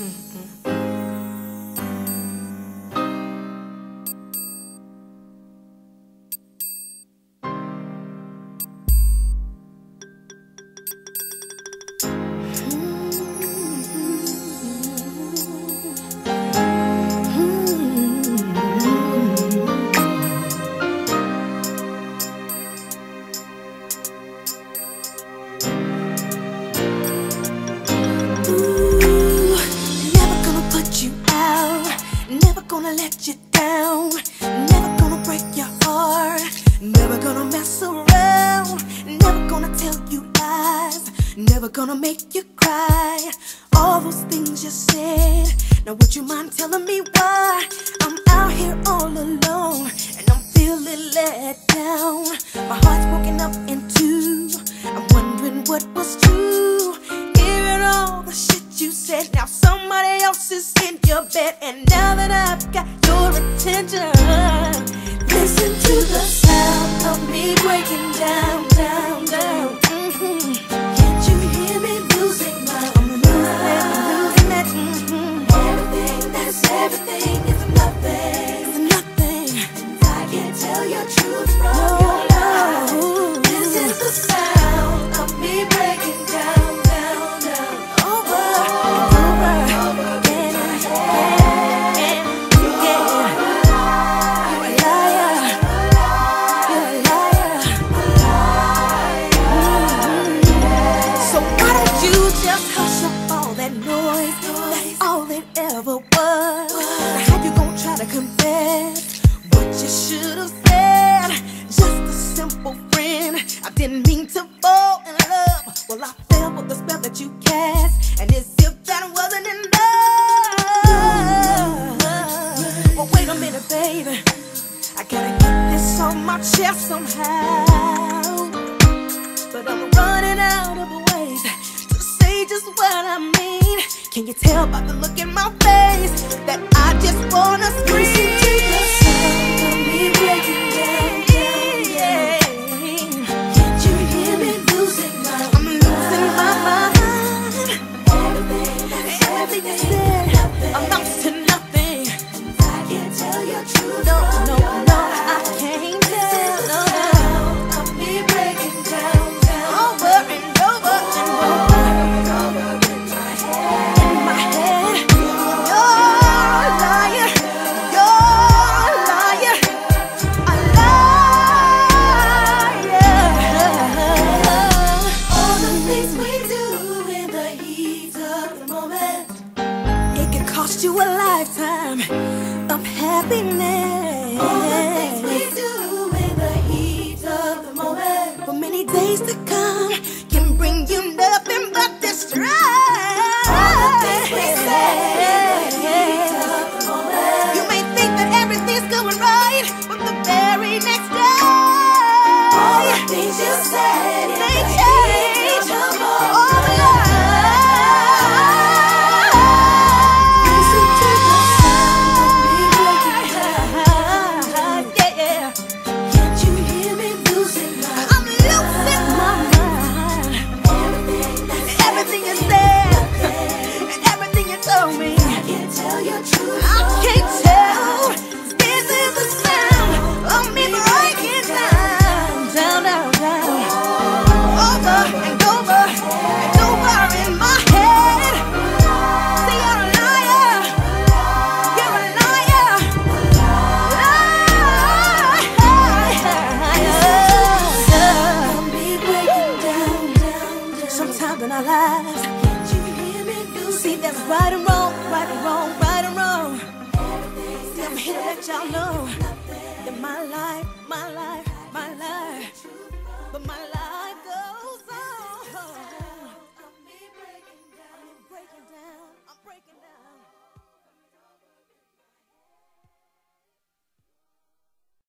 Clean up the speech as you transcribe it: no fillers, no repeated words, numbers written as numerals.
Let you down, never gonna break your heart, never gonna mess around, never gonna tell you lies, never gonna make you cry. All those things you said, now would you mind telling me why I'm out here all alone and I'm feeling let down? My heart's broken up in two, I'm wondering what was true. Hearing all the shit you said, now somebody else is in your bed. And now that I've got your attention, listen to the sound of me breaking down, down, down. Can't you hear me losing my losing that? Everything that's everything is nothing, nothing. And I can't tell your truth from your lie. This is the sound of me breaking down, down, down. Over and over again, again. You're a liar, you're a liar. So why don't you just hush up all that noise? That's all it ever was. How you gonna try to confess what you should have said? Just a simple friend, I didn't mean to fall in love. Well, I fell with the spell that you cast, and as if that wasn't enough. Well, wait a minute, baby, I gotta get this on my chest somehow. But I'm running out of ways to say just what I mean. Can you tell by the look in my face that I just wanna scream? Listen to the sound of me breaking down, down, down. Can't you hear me losing my mind? I'm losing my mind. Everything I said amounts to nothing. I can't tell your truth. No, no, no, I can't tell. No, no. Of me breaking down, down, over and over and over in my head. In my head, you're a liar, you're a liar, a liar. All the things we do in the heat of the moment, it can cost you a lifetime of happiness. All the things we do in the heat of the moment, for many days to come, can bring you nothing but distress. All the things we say in the heat of the moment, you may think that everything's going right, but the very next day, all the things you said, they change. All the listen to the sound of me breaking down. Yeah. Can't you hear me losing my mind? I'm losing my mind. Everything you said, and everything you told me, I can't tell your truth. I can't tell. This is the sound of me breaking down, down, down, down. Over and over and over in my head. Say you're a liar, you're a liar, liar. Sometimes in our lives, see that's right and wrong, right and wrong, right and wrong. See, I'm here to let y'all know that my life, but my life.